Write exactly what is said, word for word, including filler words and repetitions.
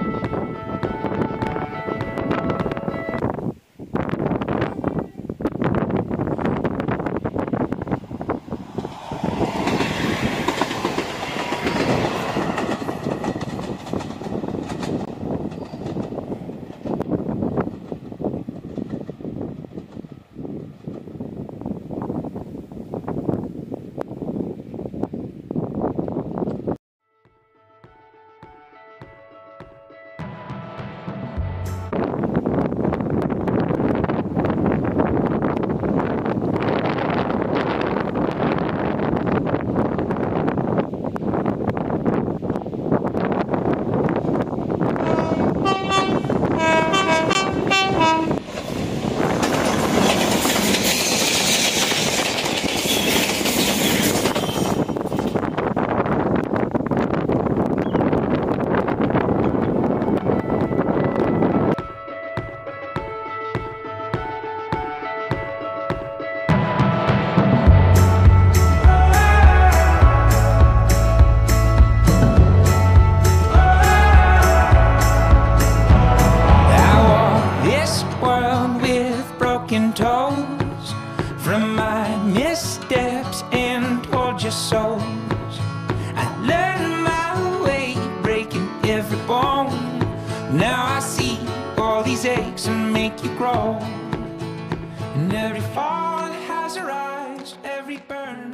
Toes from my missteps and tortured souls. I learned my way, breaking every bone. Now I see all these aches and make you grow. And every fall has a rise, every burn